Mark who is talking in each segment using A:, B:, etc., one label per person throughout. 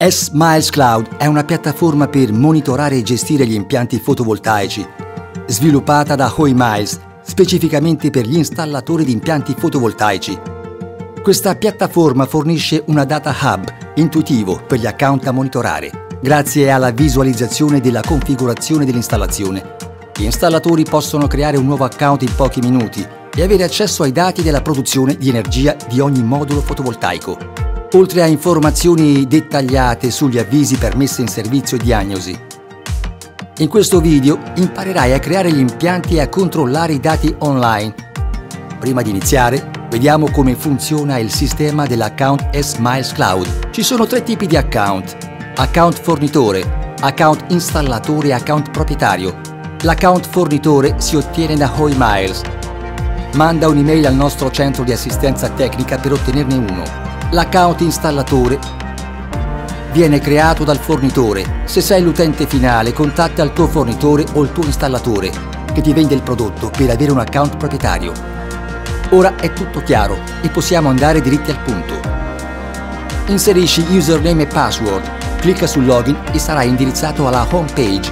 A: S-Miles Cloud è una piattaforma per monitorare e gestire gli impianti fotovoltaici, sviluppata da Hoymiles specificamente per gli installatori di impianti fotovoltaici. Questa piattaforma fornisce una data hub intuitivo per gli account da monitorare. Grazie alla visualizzazione della configurazione dell'installazione, gli installatori possono creare un nuovo account in pochi minuti e avere accesso ai dati della produzione di energia di ogni modulo fotovoltaico, oltre a informazioni dettagliate sugli avvisi per messa in servizio e diagnosi. In questo video imparerai a creare gli impianti e a controllare i dati online. Prima di iniziare, vediamo come funziona il sistema dell'account S-Miles Cloud. Ci sono 3 tipi di account: account fornitore, account installatore e account proprietario. L'account fornitore si ottiene da Hoymiles. Manda un'email al nostro centro di assistenza tecnica per ottenerne uno. L'account installatore viene creato dal fornitore. Se sei l'utente finale, contatta il tuo fornitore o il tuo installatore che ti vende il prodotto per avere un account proprietario. Ora è tutto chiaro e possiamo andare diritti al punto. Inserisci username e password, clicca sul login e sarai indirizzato alla home page.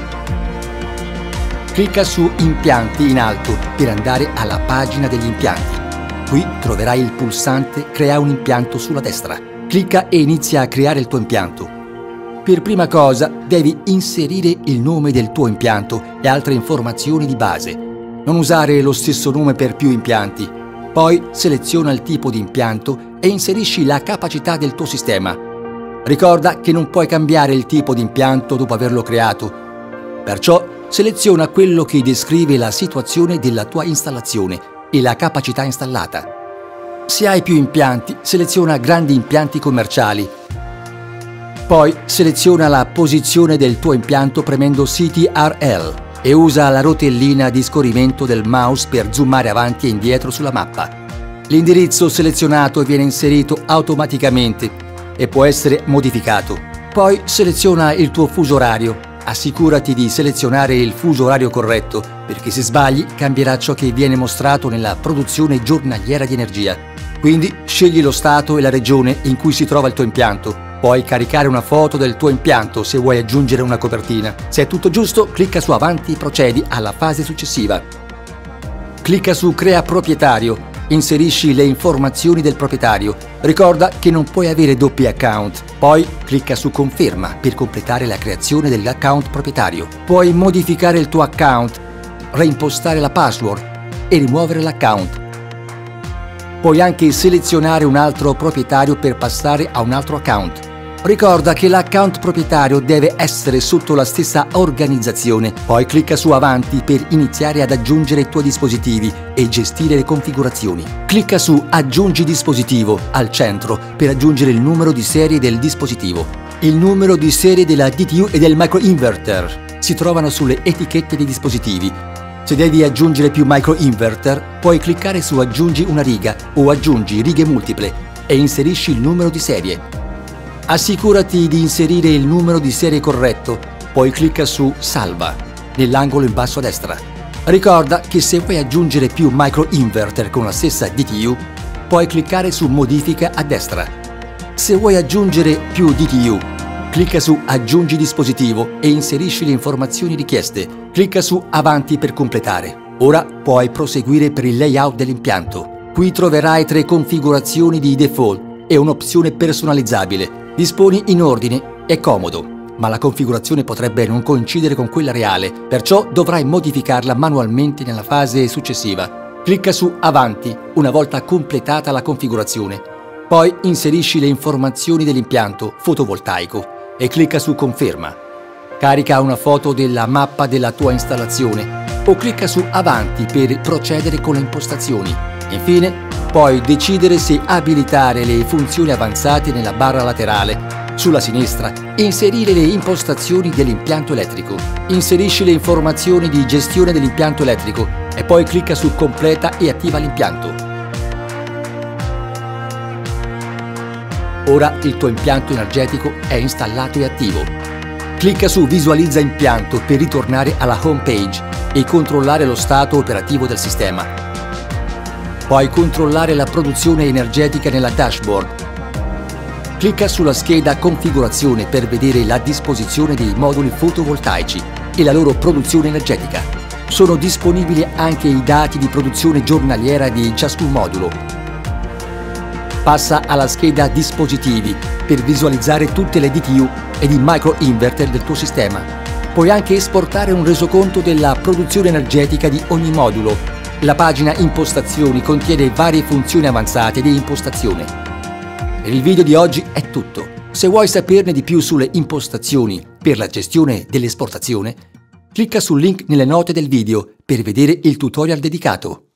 A: Clicca su Impianti in alto per andare alla pagina degli impianti. Qui troverai il pulsante Crea un impianto sulla destra. Clicca e inizia a creare il tuo impianto. Per prima cosa devi inserire il nome del tuo impianto e altre informazioni di base. Non usare lo stesso nome per più impianti. Poi seleziona il tipo di impianto e inserisci la capacità del tuo sistema. Ricorda che non puoi cambiare il tipo di impianto dopo averlo creato. Perciò seleziona quello che descrive la situazione della tua installazione e la capacità installata. Se hai più impianti, seleziona grandi impianti commerciali. Poi seleziona la posizione del tuo impianto premendo CTRL e usa la rotellina di scorrimento del mouse per zoomare avanti e indietro sulla mappa. L'indirizzo selezionato viene inserito automaticamente e può essere modificato. Poi seleziona il tuo fuso orario. Assicurati di selezionare il fuso orario corretto, perché se sbagli cambierà ciò che viene mostrato nella produzione giornaliera di energia. Quindi scegli lo stato e la regione in cui si trova il tuo impianto. Puoi caricare una foto del tuo impianto se vuoi aggiungere una copertina. Se è tutto giusto, clicca su Avanti e procedi alla fase successiva. Clicca su Crea proprietario. Inserisci le informazioni del proprietario. Ricorda che non puoi avere doppi account. Poi clicca su Conferma per completare la creazione dell'account proprietario. Puoi modificare il tuo account, reimpostare la password e rimuovere l'account. Puoi anche selezionare un altro proprietario per passare a un altro account. Ricorda che l'account proprietario deve essere sotto la stessa organizzazione. Poi clicca su Avanti per iniziare ad aggiungere i tuoi dispositivi e gestire le configurazioni. Clicca su Aggiungi dispositivo al centro per aggiungere il numero di serie del dispositivo. Il numero di serie della DTU e del microinverter si trovano sulle etichette dei dispositivi. Se devi aggiungere più microinverter, puoi cliccare su Aggiungi una riga o Aggiungi righe multiple e inserisci il numero di serie. Assicurati di inserire il numero di serie corretto, poi clicca su Salva nell'angolo in basso a destra. Ricorda che se vuoi aggiungere più microinverter con la stessa DTU, puoi cliccare su Modifica a destra. Se vuoi aggiungere più DTU, clicca su Aggiungi dispositivo e inserisci le informazioni richieste. Clicca su Avanti per completare. Ora puoi proseguire per il layout dell'impianto. Qui troverai 3 configurazioni di default e un'opzione personalizzabile. Disponi in ordine, è comodo, ma la configurazione potrebbe non coincidere con quella reale, perciò dovrai modificarla manualmente nella fase successiva. Clicca su Avanti una volta completata la configurazione. Poi inserisci le informazioni dell'impianto fotovoltaico e clicca su Conferma. Carica una foto della mappa della tua installazione o clicca su Avanti per procedere con le impostazioni. Infine, puoi decidere se abilitare le funzioni avanzate nella barra laterale sulla sinistra e inserire le impostazioni dell'impianto elettrico. Inserisci le informazioni di gestione dell'impianto elettrico e poi clicca su Completa e attiva l'impianto. Ora il tuo impianto energetico è installato e attivo. Clicca su Visualizza impianto per ritornare alla home page e controllare lo stato operativo del sistema. Puoi controllare la produzione energetica nella dashboard. Clicca sulla scheda Configurazione per vedere la disposizione dei moduli fotovoltaici e la loro produzione energetica. Sono disponibili anche i dati di produzione giornaliera di ciascun modulo. Passa alla scheda Dispositivi per visualizzare tutte le DTU ed i microinverter del tuo sistema. Puoi anche esportare un resoconto della produzione energetica di ogni modulo. La pagina Impostazioni contiene varie funzioni avanzate di impostazione. Per il video di oggi è tutto. Se vuoi saperne di più sulle impostazioni per la gestione dell'esportazione, clicca sul link nelle note del video per vedere il tutorial dedicato.